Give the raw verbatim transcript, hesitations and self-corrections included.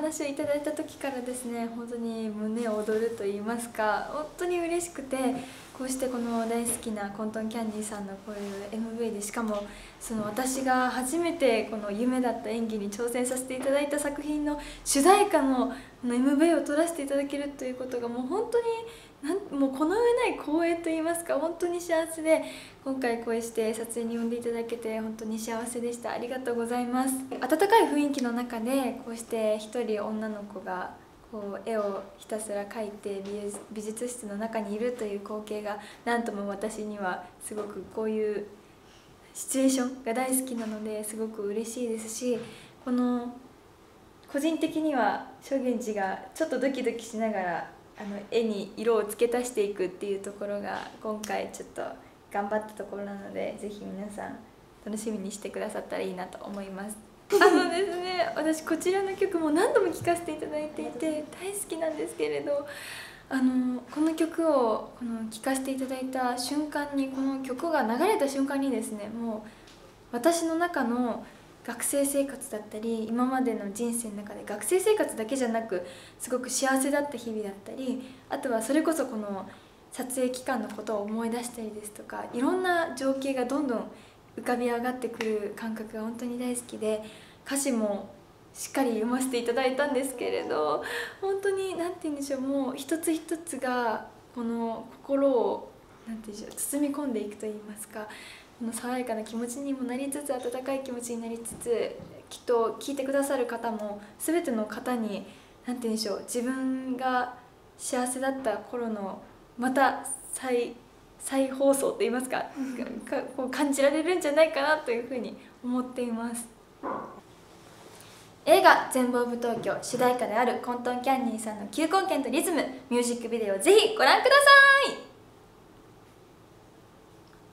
話をいただいた時からですね、本当に胸躍ると言いますか、本当に嬉しくて、こうしてこの大好きなコントンキャンディーさんのこういう エムブイ で、しかもその私が初めてこの夢だった演技に挑戦させていただいた作品の主題歌の エムブイ を撮らせていただけるということがもう本当になんもうこの上ない光栄と言いますか、本当に幸せで、今回こうして撮影に呼んでいただけて本当に幸せでした。ありがとうございます。温かい雰囲気の中でこうして一人女の子がこう絵をひたすら描いて美術室の中にいるという光景がなんとも私にはすごくこういうシチュエーションが大好きなので、すごく嬉しいですし、この個人的には正源寺がちょっとドキドキしながらあの絵に色を付け足していくっていうところが今回ちょっと頑張ったところなので、ぜひ皆さん楽しみにしてくださったらいいなと思います。あのですね、私こちらの曲も何度も聴かせていただいていて大好きなんですけれど、あのこの曲をこの聴かせていただいた瞬間に、この曲が流れた瞬間にですね、もう私の中の学生生活だったり今までの人生の中で学生生活だけじゃなくすごく幸せだった日々だったり、あとはそれこそこの撮影期間のことを思い出したりですとか、いろんな情景がどんどん浮かび上がってくる感覚が本当に大好きで、歌詞もしっかり読ませていただいたんですけれど、本当に何て言うんでしょう、もう一つ一つがこの心を何て言うんでしょう、包み込んでいくと言いますか、この爽やかな気持ちにもなりつつ、温かい気持ちになりつつ、きっと聴いてくださる方も全ての方に何て言うんでしょう、自分が幸せだった頃のまた再再放送と言いますか、かこう感じられるんじゃないかなというふうに思っています。映画「全部オブ東京」主題歌であるコントンキャンディーさんの「球根剣とリズム」ミュージックビデオをぜひご覧ください。